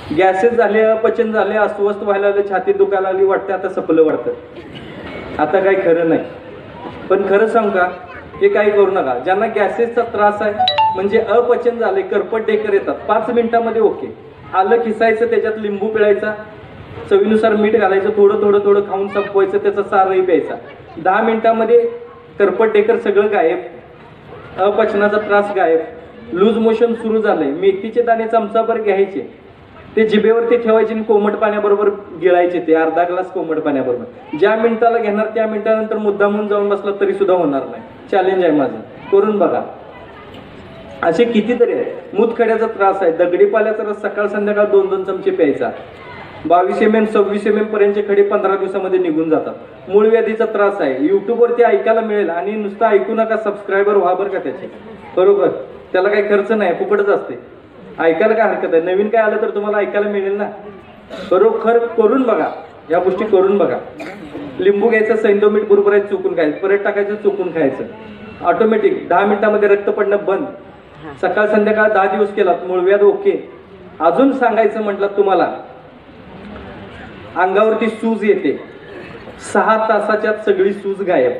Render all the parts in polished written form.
Gases झाले, अपचन झाले, अस्वस्थ व्हायला लागले, छाती दुखायला लागली, वाटते आता सपलं वाटतं, आता काही खरं नाही. पण खरं सांगू का, हे काही करू नका. ज्यांना गॅसेसचा त्रास आहे, म्हणजे अपचन झाले, करपट ढेकर येतात, 5 मिनिटामध्ये ओके. आलं खिसायचं, त्याच्यात लिंबू पिळायचा, चवीनुसार मीठ घालायचं, थोडं थोडं थोडं खाऊन संपवायचं, त्याचा सारही प्यायचा. 10 मिनिटामध्ये करपट ढेकर सगळं गायब, अपचनाचा त्रास गायब. लूज मोशन सुरू झालंय, मेथीचे दाणे चमचाभर घ्यायचे, ते जिभेवरती ठेवायचे आणि कोमट पाण्याबरोबर गिळायचे, ते अर्धा ग्लास कोमट पाण्याबरोबर. ज्या मिनिटाला घेणार त्या मिनिटानंतर मुद्दामून जाऊन बसला तरी सुद्धा होणार नाही. चॅलेंज आहे माझं, करून बघा. असे कितीतरी आहे. मूतखड्याचा त्रास आहे, दगडी पाल्याचा रस सकाळ संध्याकाळ 2-2 चमचे प्यायचा. 22 mm 26 mm पर्यंतचे खडे 15 दिवसामध्ये निघून जातात. मूळ व्याधीचा त्रास आहे, युट्यूबवरती ऐकायला मिळेल, आणि नुसतं ऐकू नका, सबस्क्रायबर व्हा बरं का त्याचे, बरोबर. त्याला काही खर्च नाही, फुकटच असते. ऐकायला काय हरकत आहे, नवीन काय आलं तर तुम्हाला ऐकायला मिळेल ना. खरोखर करून बघा, या गोष्टी करून बघा. लिंबू घ्यायचं, सैंधव मीठ बरोबर चुकून खायचं, परत टाकायचं, चुकून खायचं, ऑटोमॅटिक 10 मिनिटामध्ये रक्त पडणं बंद. सकाळ संध्याकाळ 10 दिवस केलात, मूळव्याध ओके. अजून सांगायचं म्हटलं तुम्हाला, अंगावरती सूज येते, 6 तासाच्यात सगळी सूज गायब.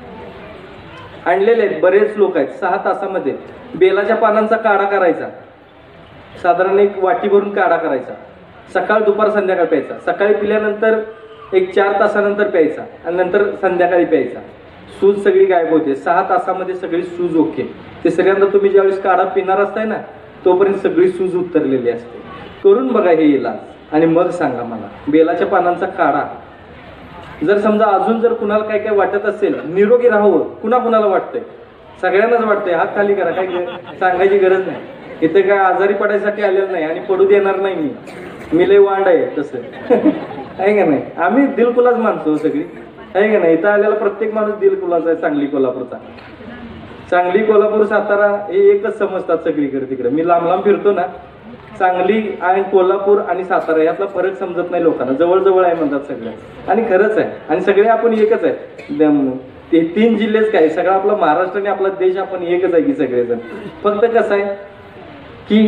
आणलेले आहेत बरेच लोक आहेत, 6 तासामध्ये. बेलाच्या पानांचा काढा करायचा, साधारण 1 वाटी भरून काढा करायचा, सकाळ दुपार संध्याकाळ प्यायचा. सकाळी पिल्यानंतर 4 तासानंतर प्यायचा, आणि नंतर संध्याकाळी प्यायचा. सूज सगळी गायब होते, 6 तासामध्ये सगळी सूज ओके. तिसऱ्यांदा तुम्ही ज्यावेळेस काढा पिणार असताय ना, तोपर्यंत सगळी सूज उतरलेली असते. करून बघा हे इलाज, आणि मग सांगा मला. बेलाच्या पानांचा काढा. जर समजा अजून जर कुणाला काय काय वाटत असेल, निरोगी राहावं, कुणाला वाटतंय, सगळ्यांनाच वाटतंय, हात खाली करा, काही सांगायची गरज नाही. इथं काय आजारी पडायसाठी आलेलं नाही, आणि पडू देणार नाही. मी लय वांड आहे तसं आहे का नाही. आम्ही दिलखुलास माणसं सगळी, आहे का नाही. इथं आलेला प्रत्येक माणूस दिलखुलास आहे. सांगली कोल्हापूरचा, सांगली कोल्हापूर सातारा हे एकच समजतात सगळीकडे. तिकडे मी लांब लांब फिरतो ना, सांगली आणि कोल्हापूर आणि सातारा यातला फरक समजत नाही लोकांना. जवळ आहे म्हणतात सगळे, आणि खरंच आहे. आणि सगळे आपण एकच आहे. ते 3 जिल्हेच काय, सगळा आपला महाराष्ट्र आणि आपला देश आपण एकच आहे की सगळेजण. फक्त कसं आहे की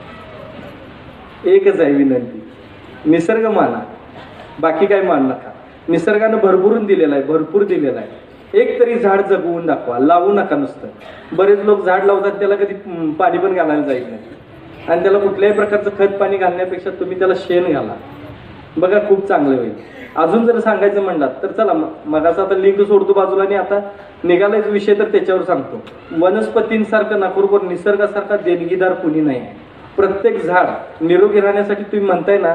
एकच आहे विनंती, निसर्ग माना, बाकी काय मान नका. निसर्गानं भरभरून दिलेला आहे, भरपूर दिलेला आहे. एक तरी झाड जगवून दाखवा, लावू नका नुसतं. बरेच लोक झाड लावतात, त्याला कधी पाणी पण घालायला जायचं नाही, आणि त्याला कुठल्याही प्रकारचं खत पाणी घालण्यापेक्षा तुम्ही त्याला शेण घाला, बघा खूप चांगलं होईल. अजून जर सांगायचं म्हणलात तर चला, मगाचा आता लिंक सोडतो बाजूला, आणि आता निघालायच विषय तर त्याच्यावर सांगतो. वनस्पतींसारखं नागपूरवर निसर्गासारखा देणगीदार कुणी नाही. प्रत्येक झाड निरोगी राहण्यासाठी तुम्ही म्हणताय ना,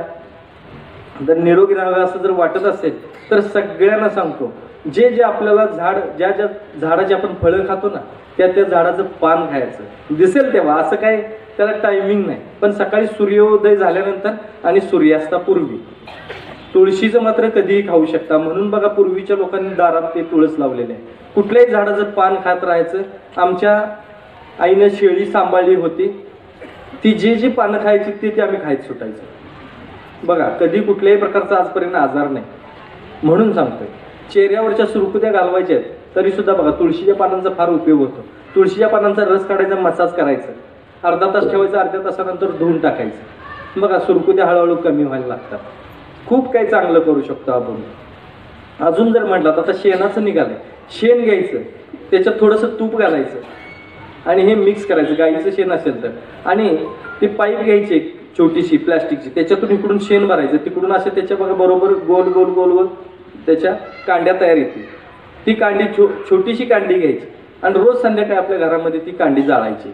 जर निरोगी राहावं असं जर वाटत असेल तर सगळ्यांना सांगतो, जे आपल्याला झाड, ज्या झाडाची आपण फळं खातो ना, त्या झाडाचं पान खायचं. दिसेल तेव्हा, असं काय त्याला टायमिंग नाही, पण सकाळी सूर्योदय झाल्यानंतर आणि सूर्यास्तापूर्वी. तुळशीचं मात्र कधीही खाऊ शकता. म्हणून बघा, पूर्वीच्या लोकांनी दारात ते तुळस लावलेले आहे. कुठल्याही झाडाचं पान खात राहायचं. आमच्या आईनं शेळी सांभाळली होती, ती जे पानं खायची ते आम्ही खायचं सुटायचं. बघा, कधी कुठल्याही प्रकारचा आजपर्यंत आजार नाही. म्हणून सांगतोय, चेहऱ्यावरच्या सुरकुत्या घालवायच्या आहेत तरी सुद्धा बघा, तुळशीच्या पानांचा फार उपयोग होतो. तुळशीच्या पानांचा रस काढायचा, मसाज करायचा, अर्धा तास ठेवायचं, अर्ध्या तासानंतर धुवून टाकायचं. बघा, सुरकुत्या हळूहळू कमी व्हायला लागतात. खूप काही चांगलं करू शकतो आपण. अजून जर म्हटलं, आता शेणाचं निघालंय, शेण घ्यायचं, त्याच्यात थोडंसं तूप घालायचं, आणि हे मिक्स करायचं, गाईचं शेण असेल तर. आणि ती पाईप घ्यायची छोटीशी प्लास्टिकची, त्याच्यातून इकडून शेण भरायचं, तिकडून असे त्याच्या बघा बरोबर गोल गोल गोल गोल त्याच्या कांड्या तयार येते. ती कांडी छोटीशी कांडी घ्यायची, आणि रोज संध्याकाळी आपल्या घरामध्ये ती कांडी जाळायची.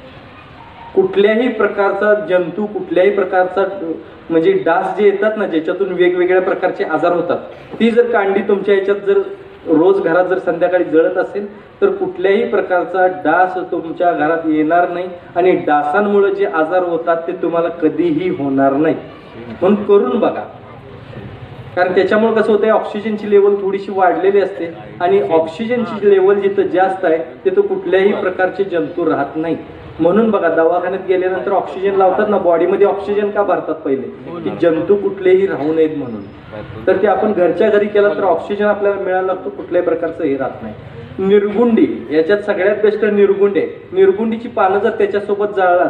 कुठल्याही प्रकारचा जंतू, कुठल्याही प्रकारचा म्हणजे डास जे येतात ना, ज्याच्यातून वेगवेगळ्या प्रकारचे आजार होतात, ती जर कांडी तुमच्या याच्यात जर रोज घरात जर संध्याकाळी जळत असेल तर कुठल्याही प्रकारचा डास तुमच्या घरात येणार नाही, आणि डासांमुळे जे आजार होतात ते तुम्हाला कधीही होणार नाही. म्हणून करून बघा. कारण त्याच्यामुळे कसं होतंय, ऑक्सिजनची लेवल थोडीशी वाढलेली असते, आणि ऑक्सिजनची लेवल जिथं जास्त आहे तिथं कुठल्याही प्रकारचे जंतू राहत नाही. म्हणून बघा, दवाखान्यात गेल्यानंतर ऑक्सिजन लावतात ना, बॉडीमध्ये ऑक्सिजन का भरतात पहिले, की जंतू कुठलेही राहू नयेत म्हणून. तर ते आपण घरच्या घरी केला तर ऑक्सिजन आपल्याला मिळायला लागतो, कुठल्याही प्रकारचं हे राहत नाही. निर्गुंडी, याच्यात सगळ्यात बेस्ट निर्गुंडी आहे. निर्गुंडीची पानं जर त्याच्यासोबत जाळलात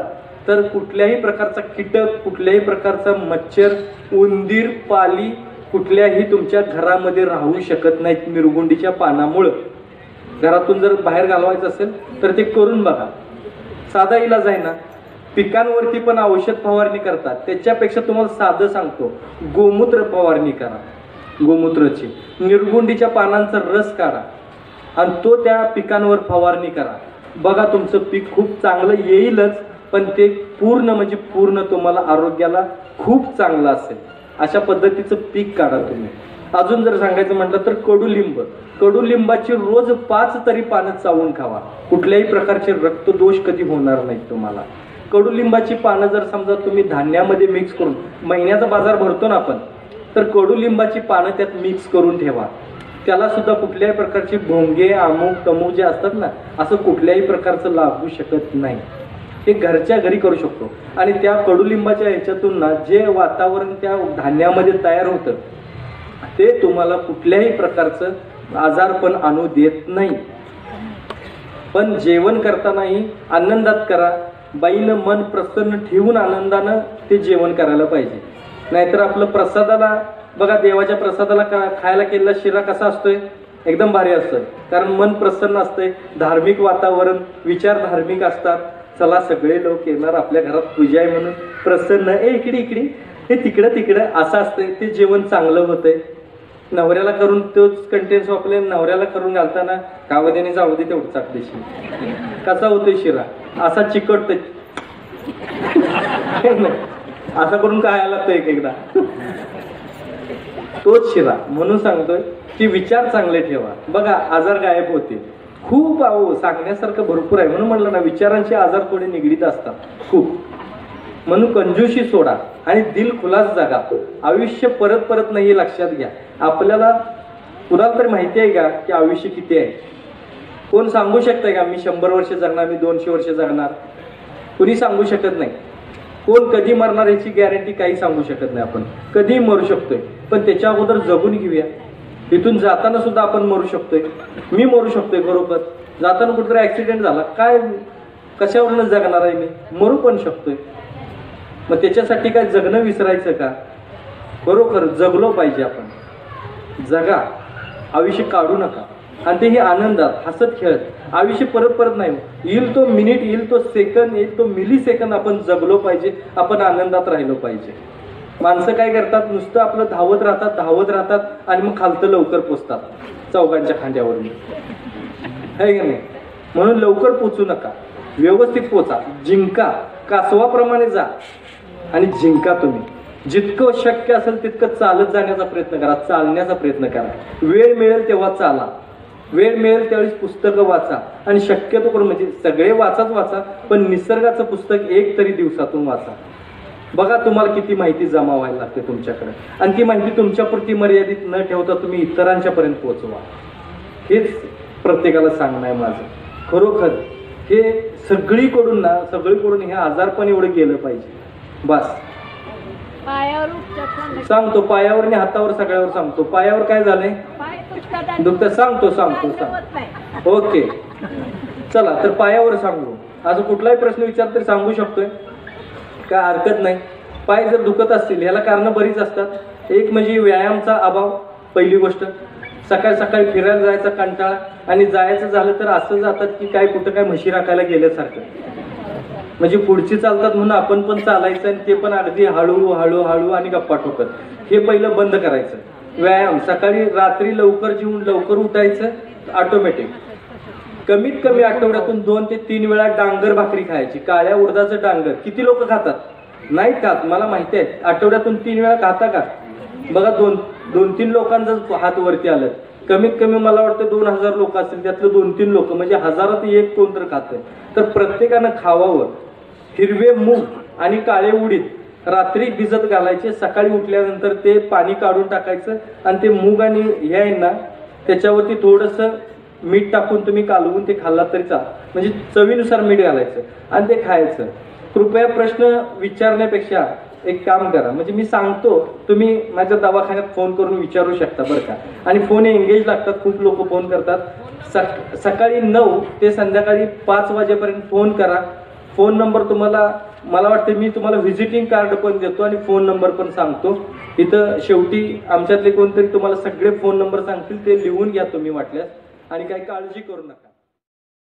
तर कुठल्याही प्रकारचा कीटक, कुठल्याही प्रकारचा मच्छर, उंदीर, पाली कुठल्याही तुमच्या घरामध्ये राहू शकत नाहीत निरगुंडीच्या पानामुळं. घरातून जर बाहेर घालवायचं असेल तर ते करून बघा. साधा इलाज आहे ना. पिकांवरती पण औषध फवारणी करतात, त्याच्यापेक्षा तुम्हाला साधं सांगतो, गोमूत्र फवारणी करा. गोमूत्राची निरगुंडीच्या पानांचा रस काढा आणि तो त्या पिकांवर फवारणी करा. बघा तुमचं पीक खूप चांगलं येईलच, पण ते पूर्ण म्हणजे पूर्ण तुम्हाला आरोग्याला खूप चांगलं असेल. अशा पद्धतीचं पीक काढा तुम्ही. अजून जर सांगायचं म्हटलं तर कडुलिंब. कडुलिंबाची रोज 5 तरी पानं चावून खावा. कुठल्याही प्रकारचे रक्तदोष कधी होणार नाहीत तुम्हाला. कडुलिंबाची पानं जर समजा तुम्ही धान्यामध्ये मिक्स करून, महिन्याचा बाजार भरतो ना आपण, तर कडुलिंबाची पानं त्यात मिक्स करून ठेवा. त्याला सुद्धा कुठल्याही प्रकारची भोंगे, अमुक तमुक जे असतात ना, असं कुठल्याही प्रकारचं लागू शकत नाही. हे घरच्या घरी करू शकतो. आणि त्या कडुलिंबाच्या ह्याच्यातून ना जे वातावरण त्या धान्यामध्ये तयार होतं ते तुम्हाला कुठल्याही प्रकारचं आजारपण आणू देत नाही. पण जेवण करतानाही आनंदात करा. बाईनं मन प्रसन्न ठेवून आनंदानं ते जेवण करायला पाहिजे. नाहीतर आपलं प्रसादाला बघा, देवाच्या प्रसादाला खायला केलेला शिरा कसा असतोय, एकदम भारी असतोय, कारण मन प्रसन्न असतंय, धार्मिक वातावरण, विचार धार्मिक असतात. चला सगळे लोक येणार, आपल्या घरात पूजा आहे म्हणून प्रसन्न, इकडे इकडे, हे तिकडं तिकडं असं असतंय. ते जेवण चांगलं होतंय. नवऱ्याला करून तोच कंटेन्स वापरले, नवऱ्याला करून घालताना कावद्याने जाऊ दे तेवढं चाकदेशी कसा होतोय शिरा, असा चिकटतोय. असं करून काय लागतं एक एकदा तोच शिरा. म्हणून सांगतोय की विचार चांगले ठेवा. बघा आजार गायब होते. खूप सांगण्यासारखं भरपूर आहे. म्हणून म्हटलं ना, विचारांचे आजार थोडे निगडीत असतात खूप. म्हणून कंजूशी सोडा आणि दिल खुलास जगा. आयुष्य परत परत नाही हे लक्षात घ्या. आपल्याला कुणाला तरी माहिती आहे का की आयुष्य किती आहे? कोण सांगू शकतंय का मी 100 वर्ष जगणार, मी 200 वर्ष जगणार? कुणी सांगू शकत नाही. कोण कधी मरणार याची गॅरंटी काही सांगू शकत नाही. आपण कधीही मरू शकतोय, पण त्याच्या अगोदर जगून घेऊया. इथून जाताना सुद्धा आपण मरू शकतोय. मी मरू शकतोय बरोबर. जाताना कुठेतरी ऍक्सिडेंट झाला, काय कशावरून जगणार आहे मी? मरू पण शकतोय. मग त्याच्यासाठी काय जगणं विसरायचं का? बरोबर जगलो पाहिजे आपण. जगा, आयुष्य काढू नका. आणि तेही आनंदात, हसत खेळत. आयुष्य परत परत नाही येईल. तो मिनिट येईल, तो सेकंद येईल, तो मिली सेकंद आपण जगलो पाहिजे. आपण आनंदात राहिलो पाहिजे. माणसं काय करतात, नुसतं आपलं धावत राहतात आणि मग खालतं लवकर पोचतात चौघांच्या खांद्यावर, आहे की नाही? म्हणून लवकर पोचू नका, व्यवस्थित पोचा. जिंका, कासवाप्रमाणे जा आणि जिंका. तुम्ही जितकं शक्य असेल तितकं चालत जाण्याचा प्रयत्न करा, चालण्याचा प्रयत्न करा. वेळ मिळेल तेव्हा चाला, वेळ मिळेल त्यावेळेस पुस्तकं वाचा. आणि शक्यतो करून म्हणजे सगळे वाचा, पण निसर्गाचं पुस्तक एक तरी दिवसातून वाचा. बघा तुम्हाला किती माहिती जमा व्हायला लागते तुमच्याकडे. आणि ती माहिती तुमच्यापुरती मर्यादित न ठेवता तुम्ही इतरांच्या पर्यंत पोहोचवा. हेच प्रत्येकाला सांगणं आहे माझं. खरोखर हे सगळीकडून हे आजारपण एवढं गेलं पाहिजे. बस सांगतो, पायावर आणि हातावर सगळ्यावर सांगतो. पायावर काय झालंय, दुखतं, सांगतो. ओके चला, तर पायावर सांगू. असं कुठलाही प्रश्न विचार तरी सांगू शकतोय, काय हरकत नाही. पाय जर दुखत असतील ह्याला कारणं बरीच असतात. एक म्हणजे व्यायामचा अभाव, पहिली गोष्ट. सकाळी फिरायला जायचा कंटाळा, आणि जायचं झालं तर असं जातात की कुठं काय म्हशी राखायला गेल्यासारखं. म्हणजे पुढची चालतात म्हणून आपण पण चालायचं, आणि ते पण अगदी हळू आणि गप्पा ठोकत. हे पहिलं बंद करायचं. व्यायाम सकाळी, रात्री लवकर जेवून लवकर उठायचं. ऑटोमॅटिक कमीत कमी आठवड्यातून 2 ते 3 वेळा डांगर भाकरी खायची. काळ्या उडदाचं डांगर किती लोक खातात? नाही खात, मला माहिती आहे. आठवड्यातून 3 वेळा खाता का? बघा 2-3 लोकांचं हात वरती आलं. कमीत कमी मला वाटतं 2000 लोक असतील, त्यातलं 2-3 लोक म्हणजे हजारात एक कोण तर खातंय. तर प्रत्येकानं खावावं. हिरवे मूग आणि काळे उडीद रात्री भिजत घालायचे. सकाळी उठल्यानंतर ते पाणी काढून टाकायचं, आणि ते मूग आणि हे आहे ना त्याच्यावरती थोडंसं मीठ टाकून तुम्ही कालवून ते खाल्लात तरी चाल. म्हणजे चवीनुसार मीठ घालायचं आणि ते खायचं. कृपया प्रश्न विचारण्यापेक्षा एक काम करा, म्हणजे मी सांगतो, तुम्ही माझ्या दवाखान्यात फोन करून विचारू शकता बरं का. आणि फोन एंगेज लागतात, खूप लोक फोन करतात. सकाळी 9 ते संध्याकाळी 5 वाजेपर्यंत फोन करा. फोन नंबर तुम्हाला मला वाटतं मी तुम्हाला व्हिजिटिंग कार्ड पण देतो आणि फोन नंबर पण सांगतो. इथं शेवटी आमच्यातले कोणतरी तुम्हाला सगळे फोन नंबर सांगतील, ते लिहून घ्या तुम्ही वाटल्यास, आणि काही काळजी करू नका.